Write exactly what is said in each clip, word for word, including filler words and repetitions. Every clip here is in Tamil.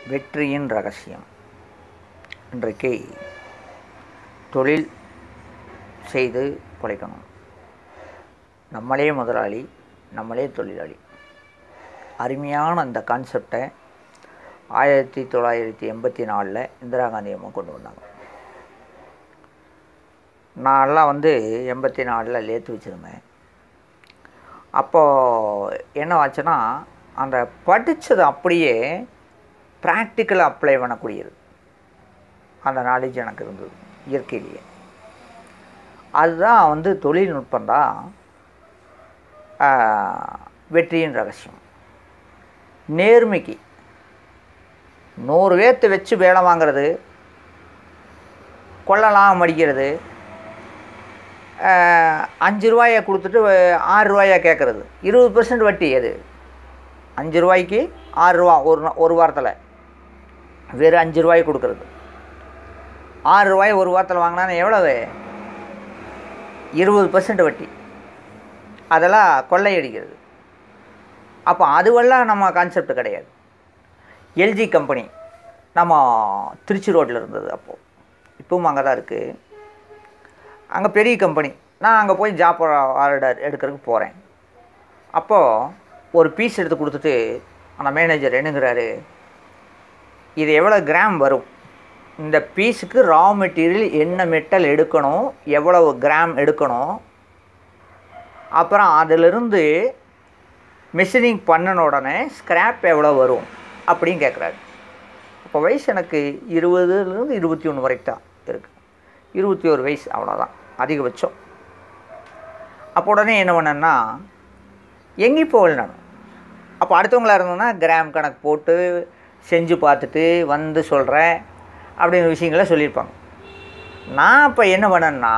வெற்றியின் ரகசியம். இன்றைக்கு தொழில் செய்து பிழைக்கணும். நம்மளே முதலாளி, நம்மளே தொழிலாளி. அருமையான அந்த கான்செப்டை ஆயிரத்தி தொள்ளாயிரத்தி எண்பத்தி நாலில் இந்திரா காந்தி அம்மா கொண்டு வந்தாங்க. நான்லாம் வந்து எண்பத்தி நாலில் லேத்து வச்சுருந்தேன். அப்போது என்ன ஆச்சுன்னா, அந்த படித்தது அப்படியே ப்ராக்டிக்கலாக அப்ளை பண்ணக்கூடியது அந்த நாலேஜ் எனக்கு இருந்தது இயற்கையிலேயே. அதுதான் வந்து தொழில்நுட்பந்தான் வெற்றியின் ரகசியம். நேர்மைக்கு நூறு பேர்த்து வச்சு வேலை வாங்கிறது, கொள்ளலாம் மடிக்கிறது, அஞ்சு ரூபாயை கொடுத்துட்டு ஆறு ரூபாயை கேட்குறது, இருபது பர்சன்ட் வட்டி. அது அஞ்சு ரூபாய்க்கு ஆறு ரூபா ஒரு ஒரு வாரத்தில் வெறும் அஞ்சு ரூபாய் கொடுக்குறது. ஆறு ரூபாய் ஒரு வாரத்தில் வாங்கினா எவ்வளவு? இருபது பர்சன்ட் வட்டி. அதெல்லாம் கொள்ளையடிக்கிறது. அப்போ அதுவெல்லாம் நம்ம கான்செப்ட் கிடையாது. எல்ஜி கம்பெனி நம்ம திருச்சி ரோட்டில் இருந்தது. அப்போது இப்பவும் அங்கே தான் இருக்குது. அங்கே பெரிய கம்பெனி. நான் அங்கே போய் ஜாப் ஆர்டர் எடுக்கிறதுக்கு போகிறேன். அப்போது ஒரு பீஸ் எடுத்து கொடுத்துட்டு அந்த மேனேஜர் என்னங்கிறாரு, இது எவ்வளோ கிராம் வரும், இந்த பீஸுக்கு ரா மெட்டீரியல் என்ன மெட்டல் எடுக்கணும், எவ்வளவு கிராம் எடுக்கணும், அப்புறம் அதிலிருந்து மெஷினிங் பண்ணின உடனே ஸ்க்ராப் எவ்வளோ வரும் அப்படின்னு கேட்குறாரு. அப்போ வயசு எனக்கு இருபதுலேருந்து இருபத்தி ஒன்று வரைக்கும் தான் இருக்குது. இருபத்தி ஒரு வயசு அவ்வளோதான் அதிகபட்சம். அப்போ உடனே என்ன பண்ணேன்னா, எங்கேயும் போகல நான். அப்போ அடுத்தவங்களாக இருந்ததுன்னா கிராம் கணக்கு போட்டு செஞ்சு பார்த்துட்டு வந்து சொல்கிறேன் அப்படிங்கிற விஷயங்கள சொல்லியிருப்பாங்க. நான் இப்போ என்ன பண்ணேன்னா,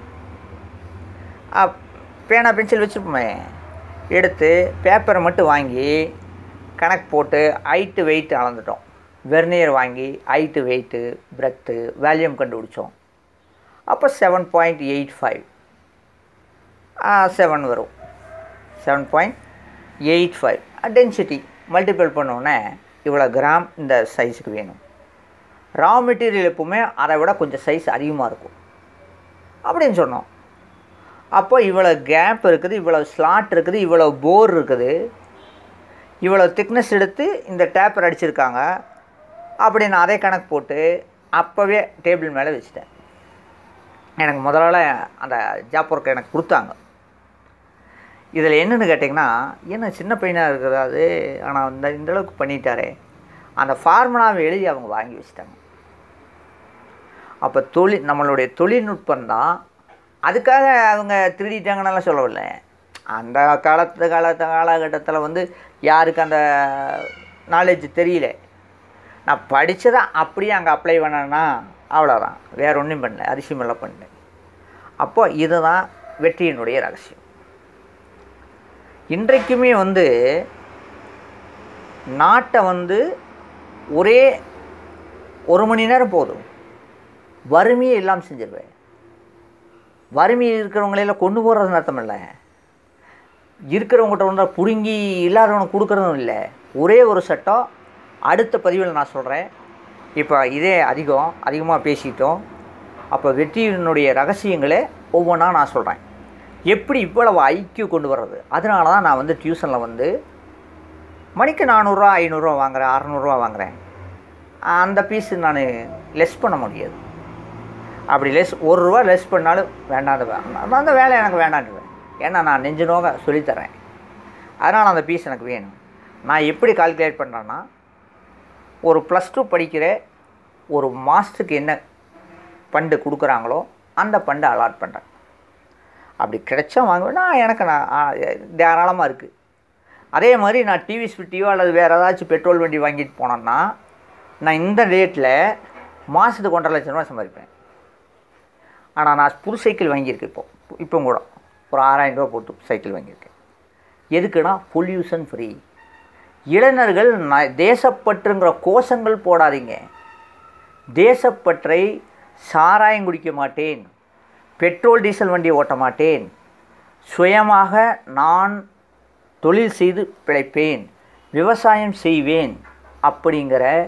பேனா பென்சில் வச்சுருப்போமே, எடுத்து பேப்பரை மட்டும் வாங்கி கணக்கு போட்டு ஹைட்டு வெயிட்டு அளந்துட்டோம். வெர்னியர் வாங்கி ஹைட்டு வெயிட்டு பிரெத்து வேல்யூம் கண்டுபிடிச்சோம். அப்போ seven point eight five seven வரும். Seven point eight five density multiple பண்ணோன்னே இவ்வளோ கிராம் இந்த சைஸுக்கு வேணும். ரா மெட்டீரியல் எப்பவுமே அதை விட கொஞ்சம் சைஸ் அதிகமாக இருக்கும் அப்படின்னு சொன்னோம். அப்போ இவ்வளோ கேப் இருக்குது, இவ்வளோ ஸ்லாட் இருக்குது, இவ்வளோ போர் இருக்குது, இவ்வளோ திக்னஸ் எடுத்து இந்த டேப்பர் அடிச்சிருக்காங்க அப்படின்னு அதே கணக்கு போட்டு அப்போவே டேபிள் மேலே வச்சுட்டேன். எனக்கு முதலால் அந்த ஜாப் ஒர்க் எனக்கு கொடுத்தாங்க. இதில் என்னென்னு கேட்டிங்கன்னா, என்ன சின்ன பையனாக இருக்கிறாது, ஆனால் இந்த இந்தளவுக்கு பண்ணிட்டாரே, அந்த ஃபார்முலாவை எழுதி அவங்க வாங்கி வச்சுட்டாங்க. அப்போ தொழில் நம்மளுடைய தொழில்நுட்பந்தான். அதுக்காக அவங்க திருடிட்டாங்கன்னெல்லாம் சொல்லவில்லை. அந்த காலத்து காலத்து காலகட்டத்தில் வந்து யாருக்கு அந்த நாலேஜ் தெரியல. நான் படித்ததை அப்படியே அங்கே அப்ளை பண்ணேன்னா அவ்வளோதான், வேறு ஒன்றும் பண்ணல, அதிசயமெல்லாம் பண்ணேன். அப்போ இதுதான் வெற்றியினுடைய ரகசியம். இன்றைக்குமே வந்து நாட்டை வந்து ஒரே ஒரு மணி நேரம் போதும், வறுமையே இல்லாமல் செஞ்சிருவேன். வறுமையில் இருக்கிறவங்களெல்லாம் கொண்டு போகிறதுன்னு அர்த்தம் இல்லை, இருக்கிறவங்ககிட்ட வந்து பிடுங்கி இல்லாதவனுக்கு கொடுக்குறதும் இல்லை. ஒரே ஒரு சட்டம். அடுத்த பதிவில் நான் சொல்கிறேன். இப்போ இதே அதிகம் அதிகமாக பேசிட்டோம். அப்போ வெற்றியினுடைய ரகசியங்களே ஒவ்வொன்றா நான் சொல்கிறேன். எப்படி இவ்வளவு ஐக்கியூ கொண்டு வர்றது. அதனால தான் நான் வந்து டியூஷனில் வந்து மணிக்கு நானூறுரூவா ஐநூறுரூவா வாங்குகிறேன், அறநூறுவா வாங்குகிறேன். அந்த பீஸு நான் லெஸ் பண்ண முடியாது. அப்படி லெஸ் ஒரு ரூபா லெஸ் பண்ணாலும் வேண்டாத அந்த வேலை எனக்கு வேண்டான்டுவேன். ஏன்னா நான் நெஞ்சு நோக சொல்லித்தரேன். அதனால் அந்த பீஸ் எனக்கு வேணும். நான் எப்படி கால்குலேட் பண்ணுறேன்னா, ஒரு ப்ளஸ் டூ படிக்கிற ஒரு மாதத்துக்கு என்ன ஃபண்டு கொடுக்குறாங்களோ அந்த ஃபண்டை அலாட் பண்ணுறேன். அப்படி கிடைச்சா வாங்குவேன்னா எனக்கு நான் தாராளமாக இருக்குது. அதே மாதிரி நான் டிவி ஸ்பிட்டியோ அல்லது வேறு ஏதாச்சும் பெட்ரோல் வண்டி வாங்கிட்டு போனேன்னா, நான் இந்த ரேட்டில் மாதத்துக்கு ஒன்றரை லட்சம் ரூபா சம்பாதிப்பேன். ஆனால் நான் புது சைக்கிள் வாங்கியிருக்கேன். இப்போ இப்போ கூட ஒரு ஆறாயிரம் ரூபா போட்டு சைக்கிள் வாங்கியிருக்கேன். எதுக்குன்னா பொல்யூஷன் ஃப்ரீ. இளைஞர்கள் ந தேசப்பற்றுங்கிற கோஷங்கள் போடாதீங்க. தேசப்பற்றை சாராயம் குடிக்க மாட்டேன், பெட்ரோல் டீசல் வண்டியை ஓட்ட மாட்டேன், சுயமாக நான் தொழில் செய்து பிழைப்பேன், விவசாயம் செய்வேன் அப்படிங்கிற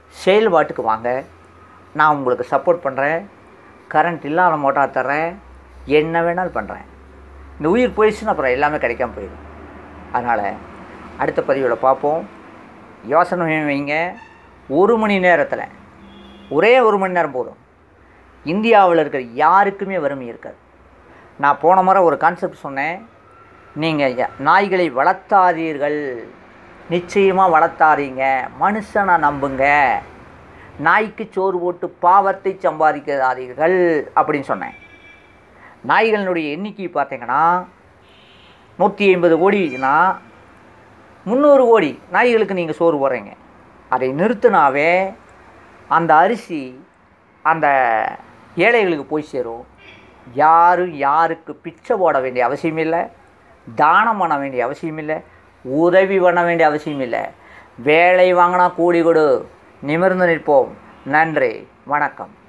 செயல்பாட்டுக்கு வாங்க, நான் உங்களுக்கு சப்போர்ட் பண்ணுறேன். கரண்ட் இல்லாத மோட்டார் தர்றேன், என்ன வேணாலும் பண்ணுறேன். இந்த உயிர் போயிடுச்சுன்னா அப்புறம் எல்லாமே கிடைக்காம போயிடும். அதனால் அடுத்த பதிவில் பார்ப்போம். யோசனை வைங்க. ஒரு மணி நேரத்தில், ஒரே ஒரு மணி நேரம் போதும், இந்தியாவில் இருக்கிற யாருக்குமே வறுமை இருக்காது. நான் போன முறை ஒரு கான்செப்ட் சொன்னேன். நீங்கள் நாய்களை வளர்த்தாதீர்கள், நிச்சயமாக வளர்த்தாதீங்க, மனுஷனை நம்புங்க, நாய்க்கு சோறு போட்டு பாவத்தை சம்பாதிக்காதீர்கள் அப்படின்னு சொன்னேன். நாய்களினுடைய எண்ணிக்கை பார்த்தீங்கன்னா நூற்றி ஐம்பது கோடினா முந்நூறு கோடி நாய்களுக்கு நீங்கள் சோறு போடுறீங்க. அதை நிறுத்தினாவே அந்த அரிசி அந்த ஏழைகளுக்கு போய் சேரும். யாரும் யாருக்கு பிச்சை போட வேண்டிய அவசியம் இல்லை, தானம் பண்ண வேண்டிய அவசியம் இல்லை, உதவி பண்ண வேண்டிய அவசியம் இல்லை. வேலை வாங்கினா கூலி கொடு, நிமிர்ந்து நிற்போம். நன்றி, வணக்கம்.